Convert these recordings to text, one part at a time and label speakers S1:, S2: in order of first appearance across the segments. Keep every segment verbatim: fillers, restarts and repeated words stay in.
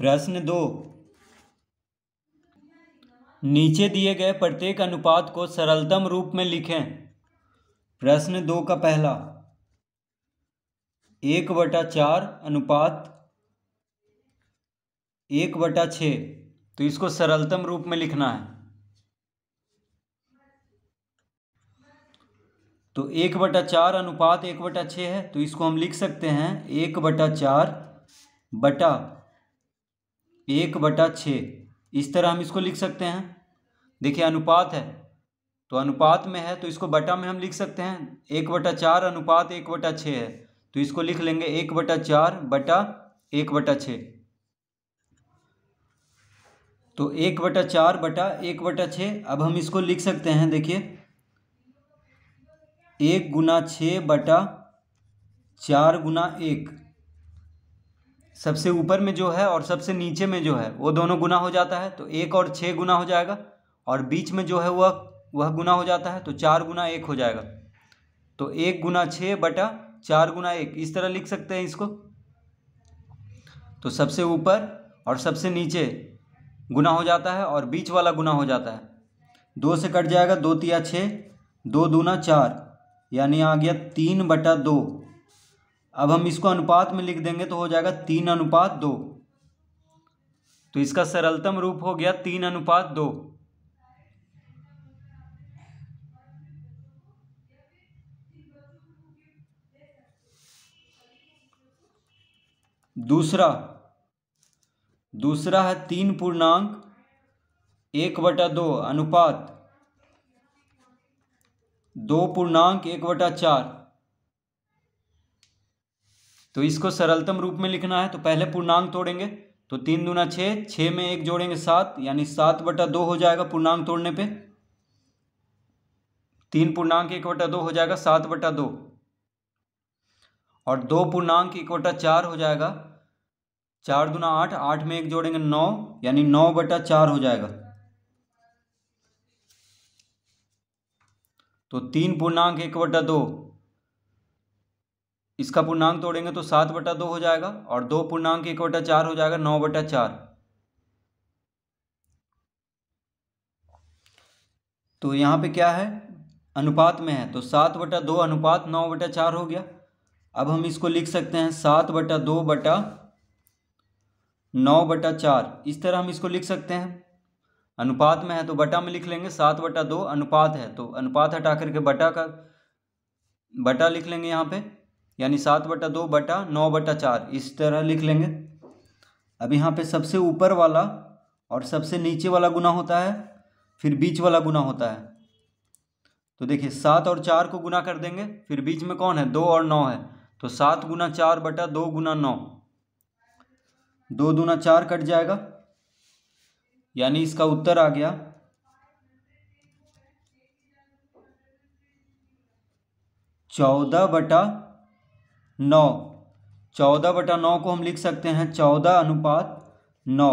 S1: प्रश्न दो, नीचे दिए गए प्रत्येक अनुपात को सरलतम रूप में लिखें। प्रश्न दो का पहला, एक बटा चार अनुपात एक बटा छः, तो इसको सरलतम रूप में लिखना है। तो एक बटा चार अनुपात एक बटा छः है, तो इसको हम लिख सकते हैं एक बटा चार बटा एक बटा छः। इस तरह हम इसको लिख सकते हैं। देखिए अनुपात है तो अनुपात में है तो इसको बटा में हम लिख सकते हैं। एक बटा चार अनुपात एक बटा छः है, तो इसको लिख लेंगे एक बटा चार बटा एक बटा छः। तो एक बटा चार बटा एक बटा छः, अब हम इसको लिख सकते हैं। देखिए एक गुना छः बटा चार गुना एक, सबसे ऊपर में जो है और सबसे नीचे में जो है वो दोनों गुना हो जाता है, तो एक और छः गुना हो जाएगा, और बीच में जो है वह वह गुना हो जाता है, तो चार गुना एक हो जाएगा। तो एक गुना छः बटा चार गुना एक, इस तरह लिख सकते हैं इसको। तो सबसे ऊपर और सबसे नीचे गुना हो जाता है और बीच वाला गुना हो जाता है। दो से कट जाएगा, दो तिया छः, दो दूना चार, यानी आ गया तीन बटा दो। अब हम इसको अनुपात में लिख देंगे तो हो जाएगा तीन अनुपात दो। तो इसका सरलतम रूप हो गया तीन अनुपात दो। दूसरा दूसरा है तीन पूर्णांक एक बटा दो अनुपात दो पूर्णांक एक बटा चार। तो इसको सरलतम रूप में लिखना है, तो पहले पूर्णांक तोड़ेंगे। तो तीन दूना छः, छः में एक जोड़ेंगे सात, यानी सात बटा दो हो जाएगा पूर्णांक तोड़ने पे। तीन पूर्णांक एक बटा दो हो जाएगा सात बटा दो, और दो पूर्णांक एक बटा चार हो जाएगा चार दूना आठ, आठ में एक जोड़ेंगे नौ, यानी नौ बटा चार हो जाएगा। तो तीन पूर्णांक एक बटा दो, इसका पूर्णांक तोड़ेंगे तो सात बटा दो हो जाएगा, और दो पूर्णांक एक बटा चार हो जाएगा नौ बटा चार। तो यहाँ पे क्या है, अनुपात में है, तो सात बटा दो अनुपात नौ बटा चार हो गया। अब हम इसको लिख सकते हैं सात बटा दो बटा नौ बटा चार, इस तरह हम इसको लिख सकते हैं। अनुपात में है तो बटा में लिख लेंगे, सात बटा दो अनुपात है तो अनुपात हटा करके बटा का बटा लिख लेंगे यहाँ पे, यानी सात बटा दो बटा नौ बटा चार, इस तरह लिख लेंगे। अब यहाँ पे सबसे ऊपर वाला और सबसे नीचे वाला गुना होता है, फिर बीच वाला गुना होता है। तो देखिए सात और चार को गुना कर देंगे, फिर बीच में कौन है, दो और नौ है, तो सात गुना चार बटा दो गुना नौ, दो दूना चार कट जाएगा, यानी इसका उत्तर आ गया चौदह बटा नौ। चौदह बटा नौ को हम लिख सकते हैं चौदह अनुपात नौ।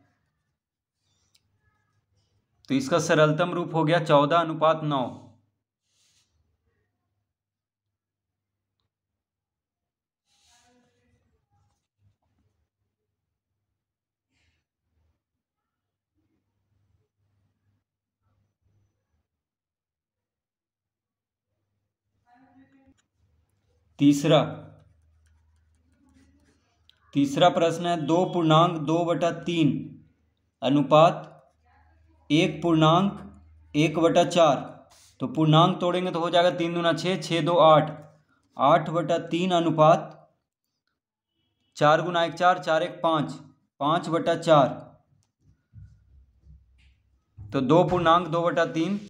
S1: तो इसका सरलतम रूप हो गया चौदह अनुपात नौ। तीसरा तीसरा प्रश्न है दो पूर्णांक दो बटा तीन अनुपात एक पूर्णांक एक बटा चार। तो पूर्णांक तोड़ेंगे तो हो जाएगा तीन दूना छः, छः दो आठ, आठ बटा तीन अनुपात चार गुना एक चार, चार एक पाँच, पाँच बटा चार। तो दो पूर्णांक दो बटा तीन,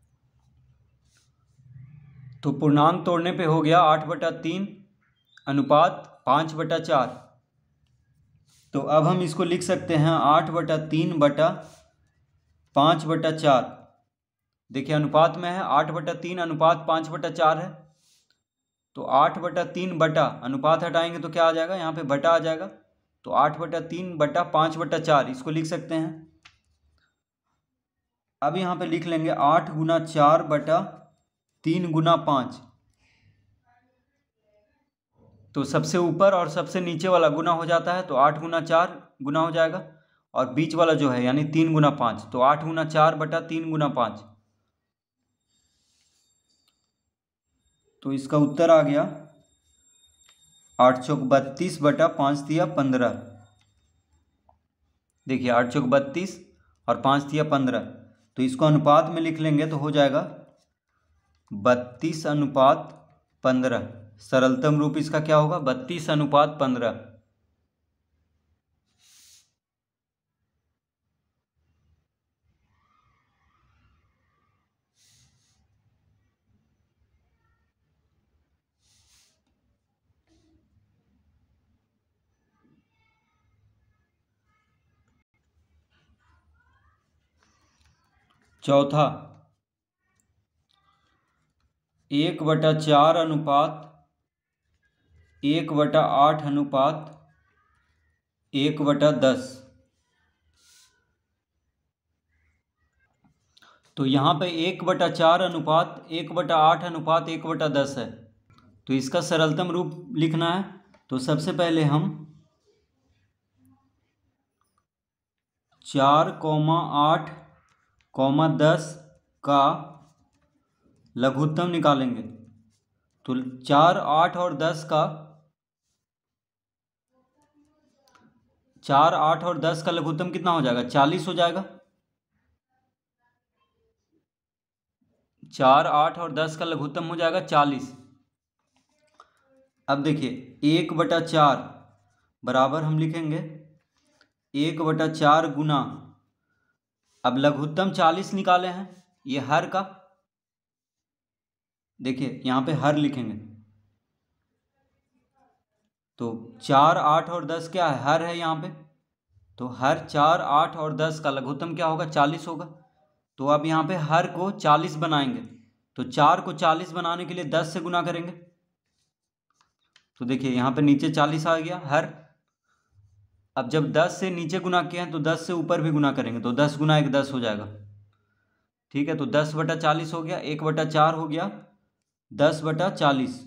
S1: तो पूर्णांक तोड़ने पे हो गया आठ बटा तीन अनुपात पाँच बटा चार। तो अब हम इसको लिख सकते हैं आठ बटा तीन बटा पाँच बटा चार। देखिए अनुपात में है, आठ बटा तीन अनुपात पाँच बटा चार है, तो आठ बटा तीन बटा अनुपात हटाएंगे तो क्या आ जाएगा, यहाँ पे बटा आ जाएगा। तो आठ बटा तीन बटा पाँच बटा चार, इसको लिख सकते हैं। अब यहाँ पे लिख लेंगे आठ गुना चार बटा तीन गुना पाँच। तो सबसे ऊपर और सबसे नीचे वाला गुना हो जाता है, तो आठ गुना चार गुना हो जाएगा, और बीच वाला जो है यानी तीन गुना पाँच, तो आठ गुना चार बटा तीन गुना पाँच, तो इसका उत्तर आ गया आठ चौक बत्तीस बटा पाँच दिया पंद्रह। देखिए आठ चौक बत्तीस और पाँच दिया पंद्रह, तो इसको अनुपात में लिख लेंगे तो हो जाएगा बत्तीस अनुपात पंद्रह। सरलतम रूप इसका क्या होगा, बत्तीस अनुपात पंद्रह। चौथा, एक बटा चार अनुपात एक बटा आठ अनुपात एक बटा दस। तो यहाँ पे एक बटा चार अनुपात एक बटा आठ अनुपात एक बटा दस है, तो इसका सरलतम रूप लिखना है। तो सबसे पहले हम चार कौमा आठ कौमा दस का लघुत्तम निकालेंगे। तो चार आठ और दस का चार आठ और दस का लघुत्तम कितना हो जाएगा, चालीस हो जाएगा। चार आठ और दस का लघुत्तम हो जाएगा चालीस। अब देखिए एक बटा चार बराबर हम लिखेंगे एक बटा चार गुना, अब लघुत्तम चालीस निकाले हैं, ये हर का, देखिए यहाँ पे हर लिखेंगे। तो चार आठ और दस क्या है, हर है यहाँ पे, तो हर चार आठ और दस का लघुत्तम क्या होगा, चालीस होगा। तो अब यहाँ पे हर को चालीस बनाएंगे, तो चार को चालीस बनाने के लिए दस से गुना करेंगे। तो देखिए यहाँ पे नीचे चालीस आ गया हर। अब जब दस से नीचे गुना किए हैं तो दस से ऊपर भी गुना करेंगे, तो दस गुना एक दस हो जाएगा। ठीक है, तो दस बटा चालीस हो गया, एक बटा चार हो गया दस बटा चालीस,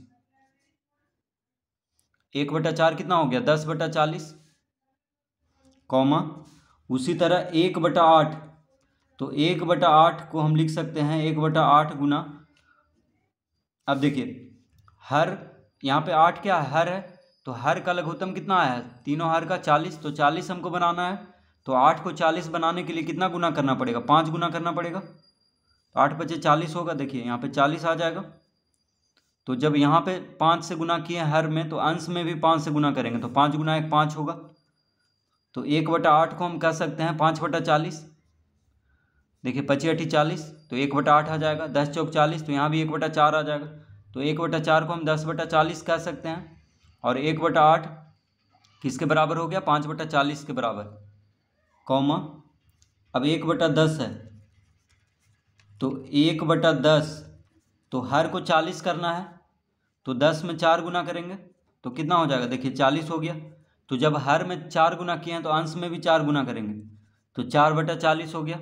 S1: एक बटा चार कितना हो गया, दस बटा चालीस, कौमा उसी तरह एक बटा आठ, तो एक बटा आठ को हम लिख सकते हैं एक बटा आठ गुना। अब देखिए हर, यहाँ पे आठ क्या है, हर है, तो हर का लघुत्तम कितना आया है, तीनों हर का चालीस, तो चालीस हमको बनाना है। तो आठ को चालीस बनाने के लिए कितना गुना करना पड़ेगा, पाँच गुना करना पड़ेगा। तो आठ पचे चालीस होगा, देखिए यहाँ पे चालीस आ जाएगा। तो जब यहाँ पे पाँच से गुना किए हर में, तो अंश में भी पाँच से गुना करेंगे, तो पाँच गुना एक पाँच होगा। तो एक बटा आठ को हम कह सकते हैं पाँच बटा चालीस। देखिए पच्ची अठी चालीस, तो एक बटा आठ आ जाएगा, दस चौक चालीस, तो यहाँ भी एक बटा चार आ जाएगा। तो एक बटा चार को हम दस बटा चालीस कह सकते हैं, और एक बटा आठ किसके बराबर हो गया, पाँच बटा चालीस के बराबर, कौमा अब एक बटा दस है, तो एक बटा दस, तो हर को चालीस करना है, तो दस में चार गुना करेंगे तो कितना हो जाएगा, देखिए चालीस हो गया। तो जब हर में चार गुना किए हैं तो अंश में भी चार गुना करेंगे, तो चार बटा चालीस हो गया।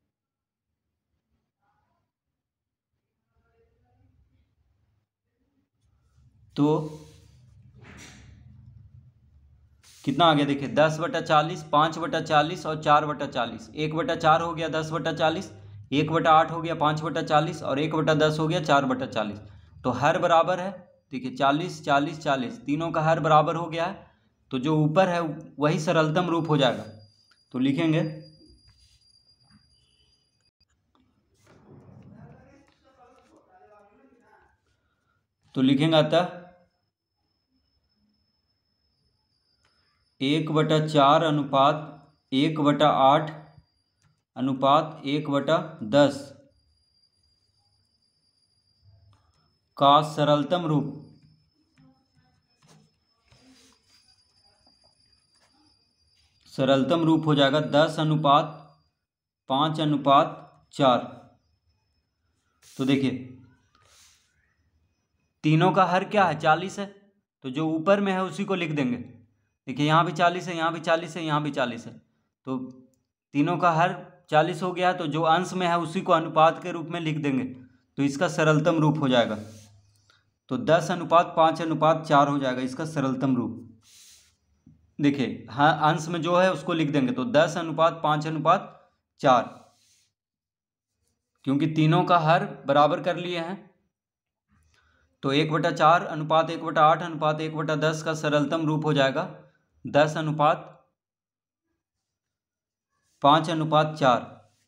S1: तो कितना आ गया, देखिए दस बटा चालीस, पाँच बटा चालीस और चार बटा चालीस। एक बटा चार हो गया दस बटा चालीस, एक बटा आठ हो गया पाँच बटा चालीस, और एक बटा दस हो गया चार बटा चालीस। तो हर बराबर है, देखिए चालीस चालीस चालीस, तीनों का हर बराबर हो गया है, तो जो ऊपर है वही सरलतम रूप हो जाएगा। तो लिखेंगे तो लिखेंगे अतः एक बटा चार अनुपात एक बटा आठ अनुपात एक बटा दस का सरलतम रूप सरलतम रूप हो जाएगा दस अनुपात पाँच अनुपात चार। तो देखिए तीनों का हर क्या है, चालीस है, तो जो ऊपर में है उसी को लिख देंगे। देखिए यहाँ भी चालीस है, यहाँ भी चालीस है, यहाँ भी चालीस है, तो तीनों का हर चालीस हो गया, तो जो अंश में है उसी को अनुपात के रूप में लिख देंगे, तो इसका सरलतम रूप हो जाएगा। तो दस अनुपात पाँच अनुपात चार हो जाएगा इसका सरलतम रूप। देखिए हाँ, अंश में जो है उसको लिख देंगे, तो दस अनुपात पाँच अनुपात चार, क्योंकि तीनों का हर बराबर कर लिए हैं। तो एक बटा चार अनुपात एक बटा आठ अनुपात एक बटा दस का सरलतम रूप हो जाएगा दस अनुपात पाँच अनुपात चार।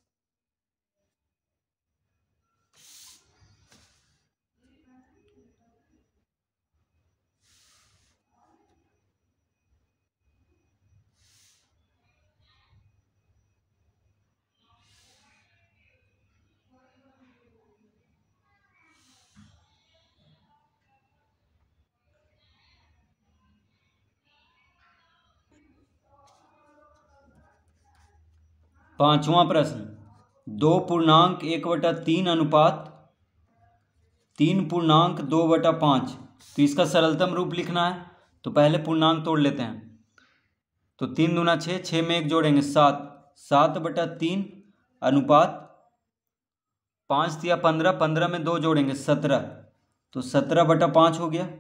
S1: पांचवा प्रश्न, दो पूर्णांक एक बटा तीन अनुपात तीन पूर्णांक दो बटा पाँच, तो इसका सरलतम रूप लिखना है। तो पहले पूर्णांक तोड़ लेते हैं। तो तीन दूना छः, छः में एक जोड़ेंगे सात, सात बटा तीन अनुपात पाँच दिया पंद्रह, पंद्रह में दो जोड़ेंगे सत्रह, तो सत्रह बटा पाँच हो गया।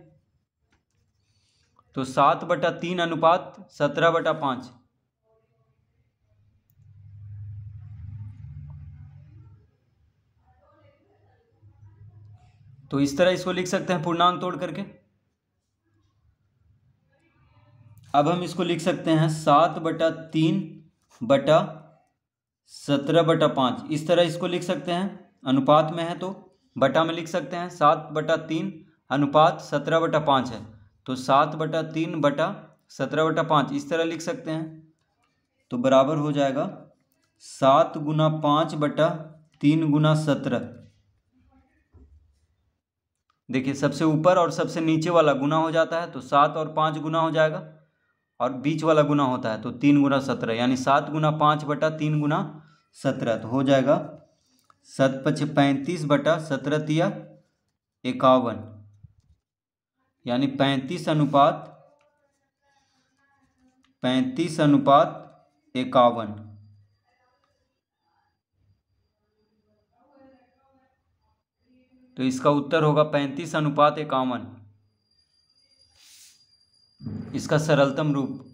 S1: तो सात बटा तीन अनुपात सत्रह बटा पाँच। तो इस तरह इसको लिख सकते हैं पूर्णांक तोड़ करके। अब हम इसको लिख सकते हैं सात बटा तीन बटा सत्रह बटा पाँच, इस तरह इसको लिख सकते हैं। अनुपात में है तो बटा में लिख सकते हैं। सात बटा तीन अनुपात सत्रह बटा पाँच है, तो सात बटा तीन बटा सत्रह बटा पाँच इस तरह लिख सकते हैं। तो बराबर हो जाएगा सात गुना पाँच बटा तीन गुना सत्रह। देखिए सबसे ऊपर और सबसे नीचे वाला गुना हो जाता है, तो सात और पाँच गुना हो जाएगा, और बीच वाला गुना होता है तो तीन गुना सत्रह, यानी सात गुना पाँच बटा तीन गुना सत्रह। तो हो जाएगा सत पच पैंतीस बटा सत्रह तिया इक्यावन, यानी पैंतीस अनुपात पैंतीस अनुपात इक्यावन। तो इसका उत्तर होगा पैंतीस अनुपात इक्यावन, इसका सरलतम रूप।